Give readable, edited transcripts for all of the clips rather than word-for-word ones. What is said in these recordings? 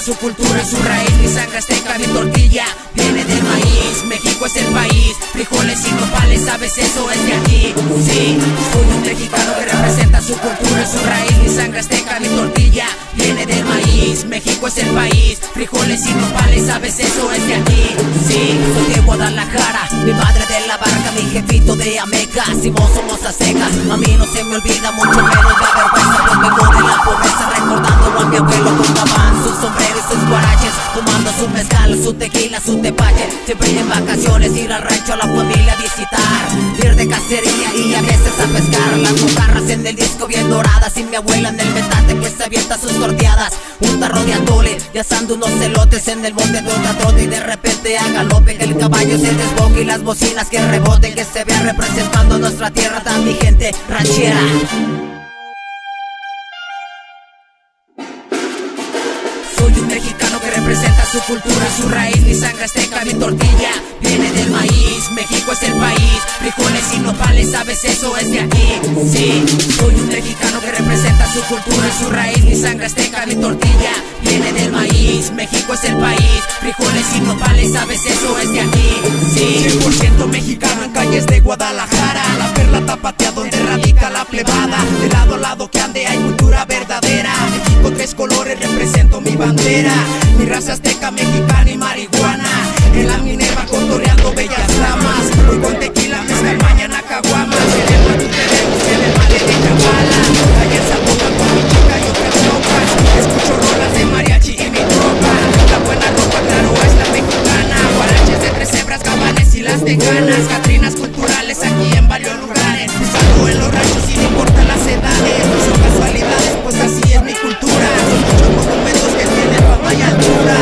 su cultura, su raíz. Mi sangre azteca, mi tortilla viene del maíz. México es el país, frijoles y nopales, sabes, eso es de aquí. Sí, soy un mexicano que representa su cultura, su raíz. Mi sangre azteca, mi tortilla viene del maíz. México es el país, frijoles y nopales, sabes, eso es de aquí. Sí, soy de Guadalajara, mi madre de la barca, mi jefito de Ameca. Simón, somos aztecas, a mí no se me olvida, mucho menos da vergüenza. Pues vengo de la pobreza, recordando a mi abuelo con gabán, sus sombreros y sus guaraches, tomando su mezcal, su tequila, su tepache. Siempre en vacaciones, ir al rancho a la familia a visitar, ir de cacería y a veces a pescar. Las mojarras en el disco bien doradas y mi abuela en el metate que se avienta sus torteadas. Un tarro de atole y asando unos celotes en el monte de otra trote. Y de repente a galope que el caballo se desboque y las bocinas que reboten, que se vea representando nuestra tierra tan mi gente ranchera. Soy un mexicano que representa su cultura, su raíz. Mi sangre azteca, mi tortilla viene del maíz. México es el país, frijoles y nopales, sabes, eso es de aquí. Sí, soy un mexicano que representa su cultura, su raíz. Mi sangre azteca, mi tortilla viene del maíz. México es el país, frijoles y nopales, sabes, eso es de aquí. Sí, 100% mexicano en calles de Guadalajara, la perla tapatea donde radica la plebada. De lado a lado que ande hay cultura verdadera. México tres colores, represento mi bandera. Mi raza azteca, mexicana y marihuana. En la Minerva cotorreando bellas damas. Hoy con tequila, mezcal, mañana caguamas. En el mar tenemos en el vale de Chapala. Ayer Zapopan con mi chica y otras tropas. Escucho rolas de mariachi y mi tropa. La buena ropa, claro, es la mexicana. Guaraches de tres hebras, gabanes y las tejanas. Catrinas culturales aquí en varios lugares. Salgo en los ranchos y no importa las edades. No son casualidades, pues así es mi cultura. Son muchos monumentos que tienen fama y altura.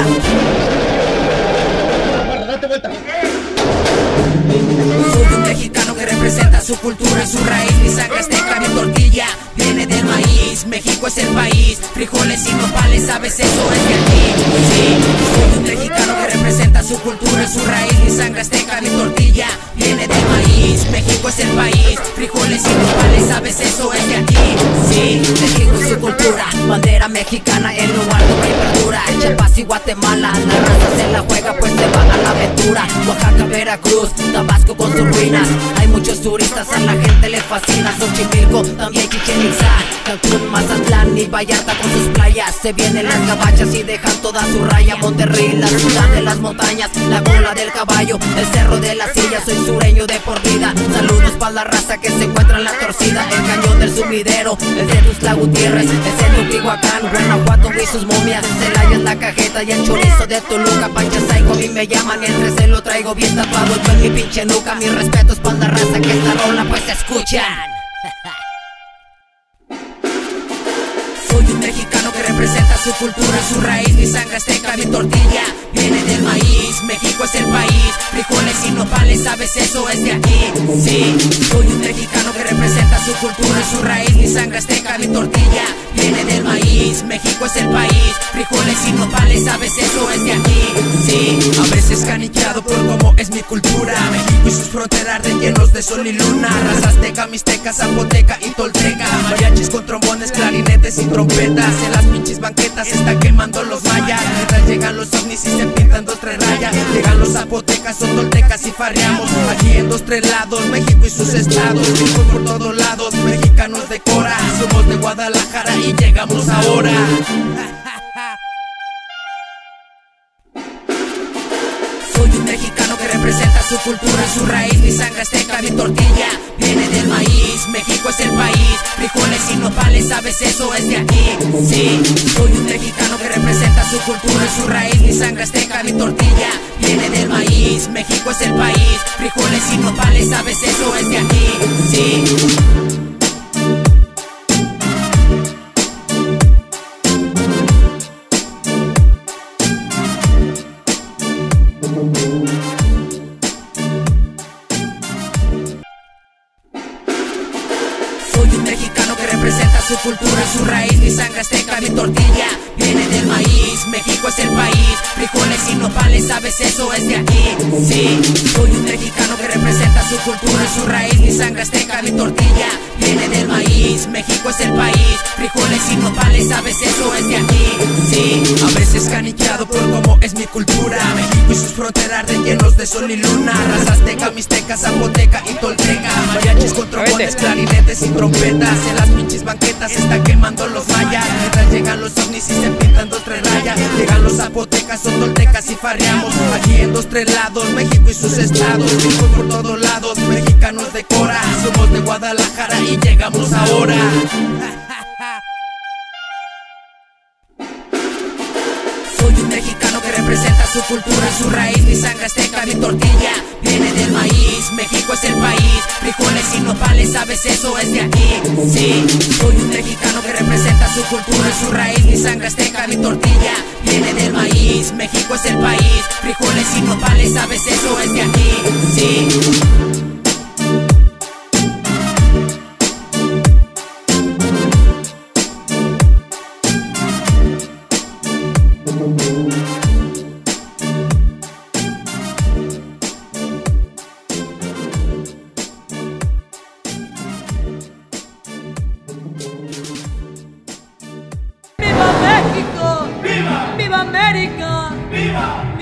Soy un mexicano que representa su cultura, su raíz. Mi sangre azteca, mi tortilla viene del maíz. México es el país, frijoles y nopales, sabes, eso es de aquí. Sí, soy un mexicano que representa su cultura, su raíz. Mi sangre azteca, mi tortilla viene del maíz. México es el país, frijoles y nopales, sabes, eso es de aquí. Sí, México es su cultura, bandera mexicana en lo alto que perdura. Chiapas y Guatemala, la raza se la juega pues se va a la aventura. Oaxaca, Veracruz, Tabasco con sus ruinas, hay muchos turistas, a la gente le fascina. Xochimilco, también Chichén Itzá, Cancún, Mazatlán y Vallarta con sus playas. Se vienen las gabachas y dejan toda su raya. Monterrey, la ciudad de las montañas, la cola del caballo, el cerro de la silla. Soy sureño de por vida, saludos para la raza que se encuentra en la torcida. El cañón del sumidero, el de Tuxtla Gutiérrez, el de Teotihuacán, Guanajuato y sus momias. Celaya, la cajeta y el chorizo de Toluca. Pancha Psycho, a mí me llaman y entre se lo traigo bien tatuado yo en mi pinche nuca. Mis respetos para la raza que esta rola pues escuchan. Soy un mexicano que representa su cultura, su raíz. Mi sangre azteca, mi tortilla viene del maíz. México es el país, frijoles y nopales, sabes, eso es de aquí. Sí, soy un mexicano que representa su cultura, su raíz. Mi sangre azteca, mi tortilla viene del maíz. México es el país, frijoles y nopales, sabes, eso es de aquí. Sí, a veces caniqueado por cómo es mi cultura. México y sus fronteras rellenos de sol y luna. Raza azteca, mixteca, zapoteca y tolteca. Mariachis con trombones, clarinetes y trompetas. En las pinches banquetas se están quemando los mayas. Mientras llegan los ovnis y se pintan 2, 3 rayas. Llegan los zapotecas o toltecas y farreamos. Aquí en 2, 3 lados, México y sus estados. Rico por todos lados, mexicanos de cora. Somos de Guadalajara y llegamos ahora. Soy un mexicano que representa su cultura, su raíz. Mi sangre azteca, mi tortilla viene del maíz. México es el país, frijoles y nopales, sabes, eso es de aquí. Sí, soy un mexicano que representa su cultura, su raíz. Mi sangre azteca, mi tortilla viene del maíz. México es el país, frijoles y nopales, sabes, eso es de aquí. Sí. Soy un mexicano que representa su cultura, su raíz. Mi sangre azteca, mi tortilla viene del maíz. México es el país, frijoles y nopales, sabes, eso es de aquí. Sí, soy un mexicano que representa su cultura, su raíz. Mi sangre azteca, mi tortilla viene del maíz. maíz. México es el país, frijoles y nopales, sabes, eso es de aquí. Sí, a veces caniqueado por cómo es mi cultura. México y sus fronteras rellenos de sol y luna. Raza azteca, mixteca, zapoteca y tolteca. Mariachis con trombones, clarinetes y trompetas. En las pinches banquetas se están quemando los mayas. Mientras llegan los ovnis y se pintan 2, 3 rayas. Llegan los zapotecas o toltecas y farreamos. Aquí en 2, 3 lados, México y sus estados. Ricos por todos lados, mexicanos de Cora. Somos de Guadalajara y llegamos ahora. Soy un mexicano que representa su cultura, su raíz, mi sangre azteca, mi tortilla viene del maíz. México es el país, frijoles y nopales, sabes, eso es de aquí. Sí, soy un mexicano que representa su cultura, su raíz, mi sangre azteca, mi tortilla viene del maíz. México es el país, frijoles y nopales, sabes, eso es de aquí. Sí. ¡Viva México! ¡Viva! ¡Viva América! ¡Viva!